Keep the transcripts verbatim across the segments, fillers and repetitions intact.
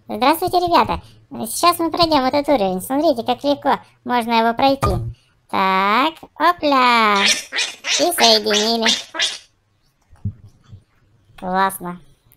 Здравствуйте, ребята! Сейчас мы пройдем этот уровень. Смотрите, как легко можно его пройти. Так, опля! И соединили. Классно.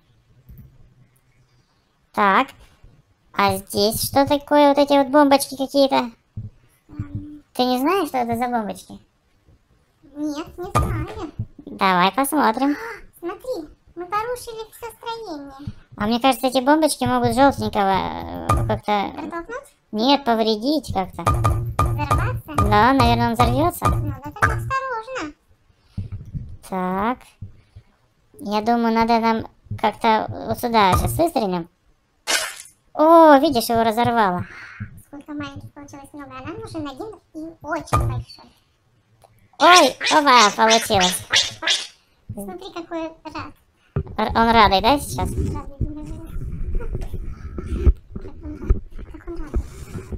Так, а здесь что такое? Вот эти вот бомбочки какие-то? Ты не знаешь, что это за бомбочки? Нет, не знаю. Давай посмотрим. Смотри, мы порушили все строение. А мне кажется, эти бомбочки могут желтенького э, как-то... Протолкнуть? Нет, повредить как-то. Взорваться? Да, наверное, он взорвется. Ну, да так осторожно. Так. Я думаю, надо нам как-то вот сюда сейчас выстрелим. О, видишь, его разорвало. Сколько маленьких получилось много. А нам нужен один и очень большой. Ой, оба, получилось. Смотри, какой рад. Р- Он радый, да, сейчас? Радый, как он рад. Как он рад.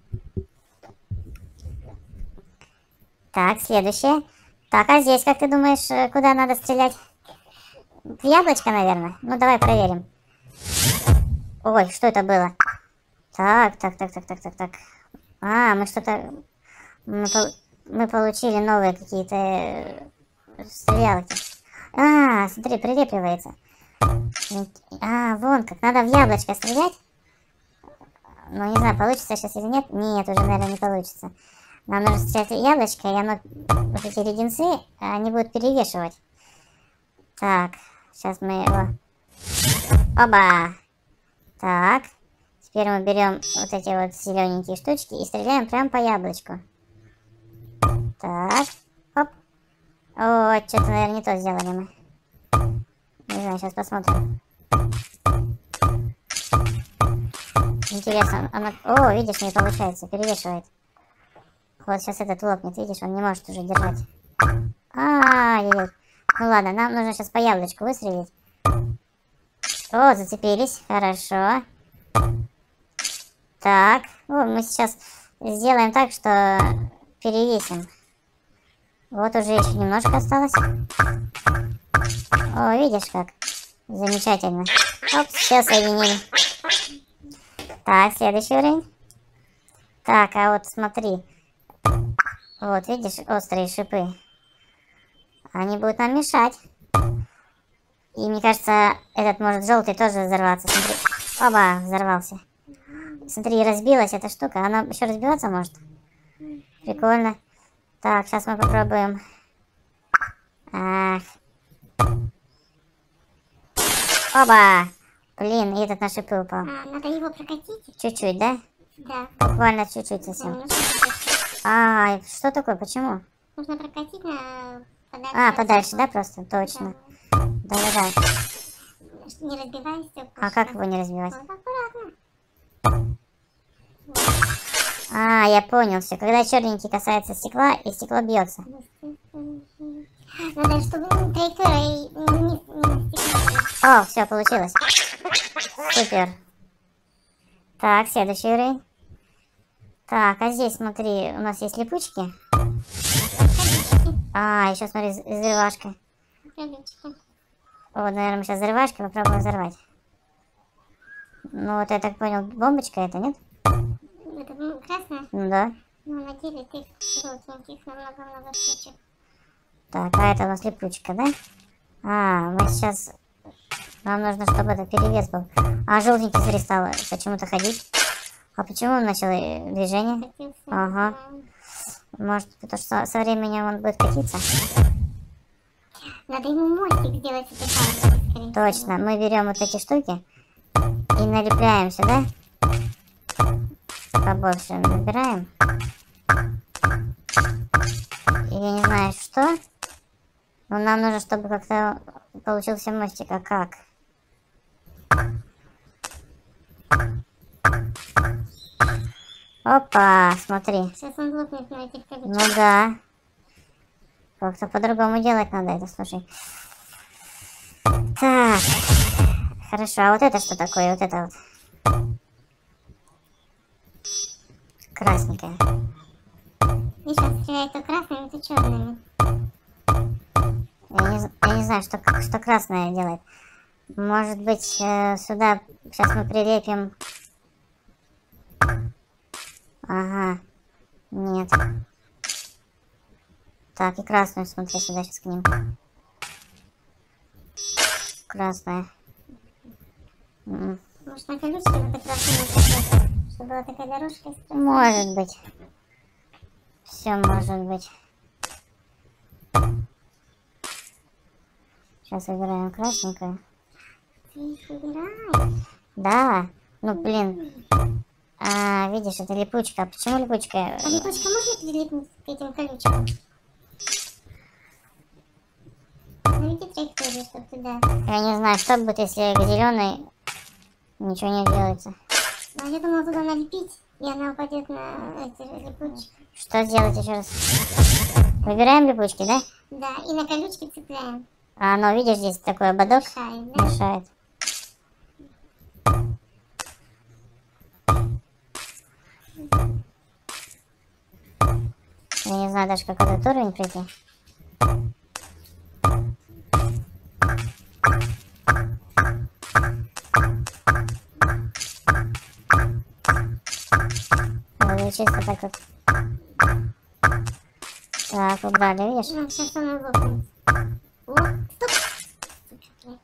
Так, следующее. Так, а здесь, как ты думаешь, э, куда надо стрелять? В яблочко, наверное? Ну, давай проверим. Ой, что это было? Так, так, так, так, так, так, так. А, мы что-то... Мы, пол- мы получили новые какие-то э, стрелялки. А, смотри, прилепливается. А, вон как. Надо в яблочко стрелять. Ну, не знаю, получится сейчас или нет. Нет, уже, наверное, не получится. Нам нужно стрелять в яблочко, и оно... Вот эти леденцы, они будут перевешивать. Так, сейчас мы его... Оба! Так. Теперь мы берем вот эти вот зелененькие штучки и стреляем прямо по яблочку. Так. Оп. О, что-то, наверное, не то сделали мы. Не знаю, сейчас посмотрим. Интересно, она... О, видишь, не получается, перевешивает. Вот сейчас этот лопнет, видишь, он не может уже держать. А-а-а. Ну ладно, нам нужно сейчас по яблочку выстрелить. О, зацепились, хорошо. Так, о, мы сейчас сделаем так, что перевесим. Вот уже еще немножко осталось. О, видишь как? Замечательно. Оп, все соединили. Так, следующий уровень. Так, а вот смотри. Вот, видишь, острые шипы. Они будут нам мешать. И мне кажется, этот может желтый тоже взорваться. Смотри. Оба, взорвался. Смотри, разбилась эта штука. Она еще разбиваться может. Прикольно. Так, сейчас мы попробуем. Ах. Оба! Блин, и этот на шипы упал. А, надо его прокатить? Чуть-чуть, да? Да. Буквально чуть-чуть Да, совсем. нужно прокатить. А, что такое? Почему? Нужно прокатить на подальше. А, от подальше, стекла. да, просто? Точно. Да. Да-да-да. Не разбивай стекло. А как его не разбивать? Вот аккуратно. А, я понял все. Когда черненький касается стекла, и стекло бьется. Надо, чтобы траектория не, не стекло. О, все, получилось. Супер. Так, следующий уровень. Так, а здесь, смотри, у нас есть липучки. А, еще смотри, взрывашка. Крылечко. Вот, наверное, мы сейчас взрывашкой попробуем взорвать. Ну, вот я так понял, бомбочка это, нет? Это ну, красное? Ну да. Ну, на деле ты желтеньких намного-много штучек. Так, а это у нас липучка, да? А, мы сейчас... Нам нужно, чтобы это перевес был. А желтенький, смотри, стал почему-то ходить. А почему он начал э, движение? Катился. Ага. Может, потому что со временем он будет катиться? Надо ему мостик сделать с этой палочкой, скорее Точно. Мы берем вот эти штуки и налепляем сюда. Побольше набираем. И я не знаю, что. Но нам нужно, чтобы как-то получился мостик. А как? Опа, смотри. Сейчас он лопнет на этих колечках. Ну да. Как-то по-другому делать надо это, слушай. Так. Хорошо, а вот это что такое? Вот это вот. Красненькое. И сейчас стреляет то красными, то черными. Я не, я не знаю, что, что красное делает. Может быть, э, сюда сейчас мы прилепим Ага. Нет. Так, и красную, смотри сюда сейчас к ним. Красная. М-м. Может, на колючке вот так красную, чтобы была такая дорожка? Может быть. Все может быть. Сейчас выбираем красненькую. Ты их выбираешь? Да. Ну, блин. А, видишь, это липучка. А почему липучка? А липучка можно прилипнуть к этим колючкам? Наведи траекторию, чтобы туда. Я не знаю, что будет, если к зеленой ничего не делается. А я думала туда налепить, и она упадет на эти липучки. Что сделать еще раз? Выбираем липучки, да? Да, и на колючки цепляем. А оно, видишь, здесь такой ободок Мешает, да? мешает. Я не знаю даже, как этот уровень пройти. Надо чисто так вот. Так, убрали, видишь? Ну, сейчас она лопнет. О, стоп!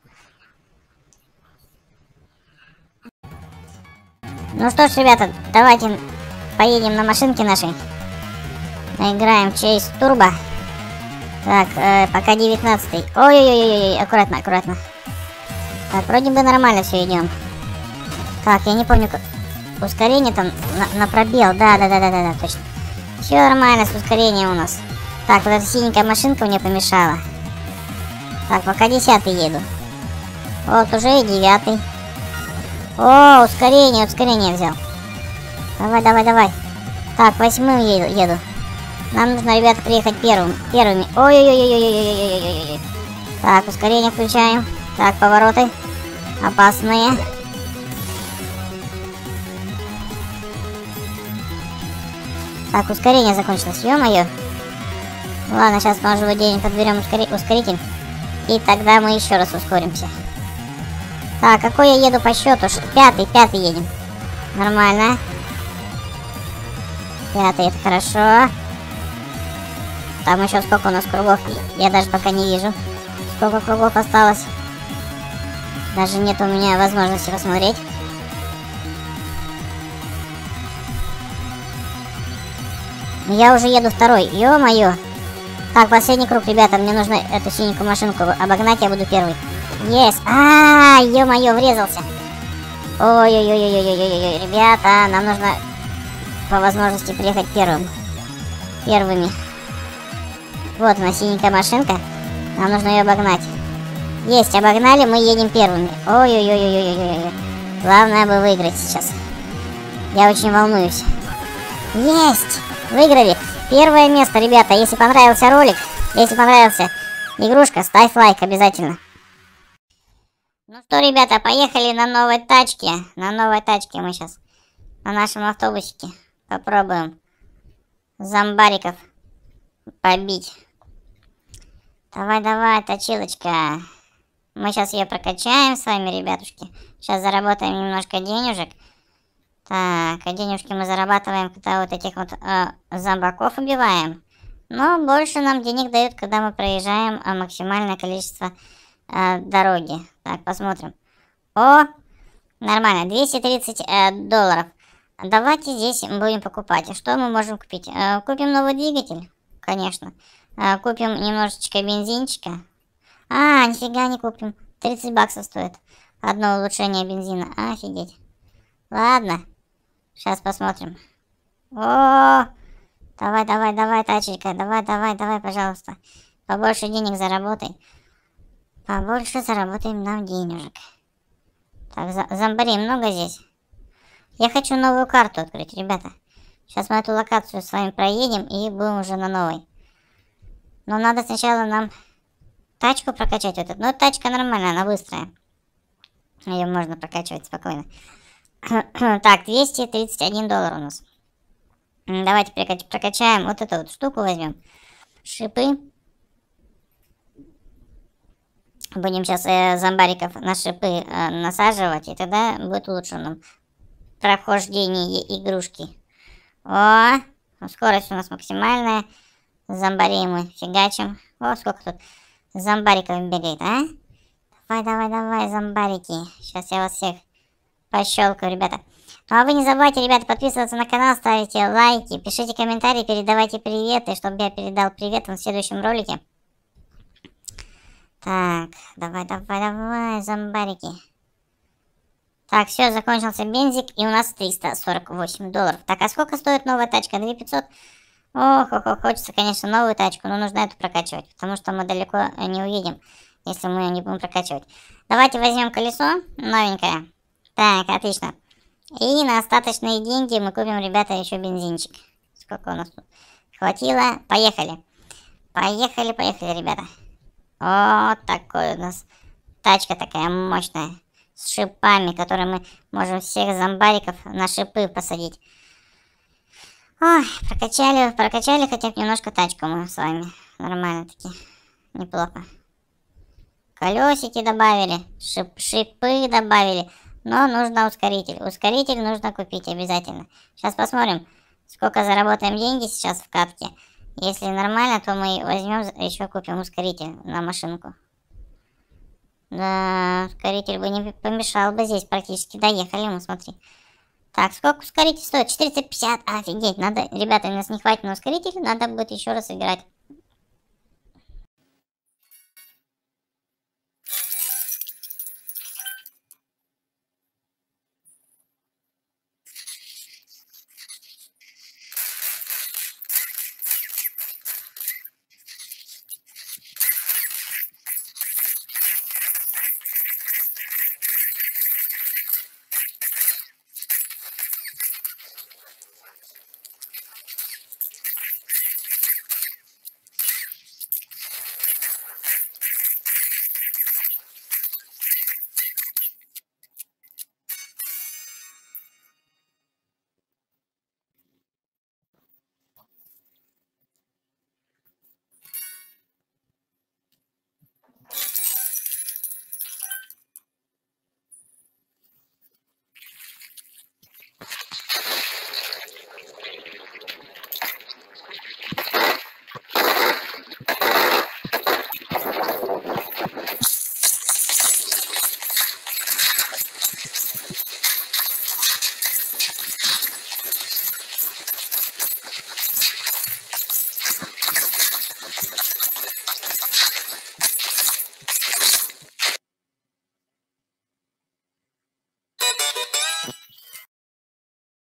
Ну что ж, ребята, давайте поедем на машинке нашей. Наиграем в Chase Turbo. Так, э, пока девятнадцатый. Ой-ой-ой, аккуратно, аккуратно. Так, вроде бы нормально все идем. Так, я не помню, как... Ускорение там на, на пробел. Да, да, да, да, да, да, точно. Все нормально с ускорением у нас. Так, вот эта синенькая машинка мне помешала. Так, пока десятый еду. Вот уже и девятый. О, ускорение, ускорение взял. Давай, давай, давай. Так, восьмым еду, еду. Нам нужно, ребята, приехать первым, первыми. Ой-ой-ой-ой-ой-ой-ой-ой-ой. Так, ускорение включаем. Так, повороты. Опасные. Так, ускорение закончилось. Ё-моё. Ладно, сейчас мы уже выделим, подберем ускори... ускоритель. И тогда мы еще раз ускоримся. Так, какой я еду по счету? Ш... Пятый, пятый едем. Нормально. Пятый, это хорошо. Там еще сколько у нас кругов? Я даже пока не вижу. Сколько кругов осталось? Даже нет у меня возможности посмотреть. Я уже еду второй. Ё-моё. Так, последний круг, ребята. Мне нужно эту синенькую машинку обогнать. Я буду первый. Есть. А, ё-моё, врезался. Ой-ой-ой-ой-ой-ой-ой. Ребята, нам нужно по возможности приехать первым. Первыми. Вот она, синенькая машинка. Нам нужно ее обогнать. Есть, обогнали, мы едем первыми. Ой-ой-ой-ой-ой-ой-ой. Главное бы выиграть сейчас. Я очень волнуюсь. Есть! Выиграли. Первое место, ребята. Если понравился ролик, если понравился игрушка, ставь лайк обязательно. Ну что, ребята, поехали на новой тачке. На новой тачке мы сейчас на нашем автобусике попробуем зомбариков побить. Давай, давай, точилочка. Мы сейчас ее прокачаем с вами, ребятушки. Сейчас заработаем немножко денежек. Так, а денежки мы зарабатываем, когда вот этих вот э, зомбаков убиваем. Но больше нам денег дают, когда мы проезжаем э, максимальное количество э, дороги. Так, посмотрим. О, нормально, двести тридцать э, долларов. Давайте здесь будем покупать. Что мы можем купить? Э, купим новый двигатель, конечно. Э, купим немножечко бензинчика. А, нифига не купим. тридцать баксов стоит. Одно улучшение бензина. Офигеть. Ладно. Сейчас посмотрим. О, давай, давай, давай, тачечка. Давай, давай, давай, пожалуйста. Побольше денег заработай. Побольше заработаем нам денежек. Так, зомбарей много здесь. Я хочу новую карту открыть, ребята. Сейчас мы эту локацию с вами проедем и будем уже на новой. Но надо сначала нам тачку прокачать. Вот эту. Ну, тачка нормальная, она быстрая. Ее можно прокачивать спокойно. Так, двести тридцать один доллар у нас. Давайте прокачаем вот эту вот штуку, возьмем. Шипы. Будем сейчас э, зомбариков на шипы э, насаживать, и тогда будет лучше нам прохождение игрушки. О, скорость у нас максимальная. Зомбари мы фигачим. О, сколько тут зомбариков бегает, а? Давай, давай, давай, зомбарики. Сейчас я вас всех пощелкаю, ребята. Ну а вы не забывайте, ребята, подписываться на канал, ставите лайки, пишите комментарии, передавайте приветы, чтобы я передал привет в следующем ролике. Так, давай, давай, давай, зомбарики. Так, все, закончился бензик, и у нас триста сорок восемь долларов. Так, а сколько стоит новая тачка? две тысячи пятьсот? Ох, ох, ох, хочется, конечно, новую тачку, но нужно эту прокачивать, потому что мы далеко не уедем, если мы ее не будем прокачивать. Давайте возьмем колесо новенькое. Так, отлично. И на остаточные деньги мы купим, ребята, еще бензинчик. Сколько у нас тут? Хватило. Поехали. Поехали, поехали, ребята. Вот такой у нас тачка такая мощная. С шипами, которые мы можем всех зомбариков на шипы посадить. Ой, прокачали, прокачали хотя бы немножко тачку мы с вами. Нормально таки. Неплохо. Колесики добавили. Шип, шипы добавили. Но нужно ускоритель. Ускоритель нужно купить обязательно. Сейчас посмотрим, сколько заработаем деньги сейчас в катке. Если нормально, то мы возьмем, еще купим ускоритель на машинку. Да, ускоритель бы не помешал бы здесь. Практически доехали мы, смотри. Так, сколько ускоритель стоит? четыреста пятьдесят. Офигеть, надо, ребята, у нас не хватит на ускоритель. Надо будет еще раз играть.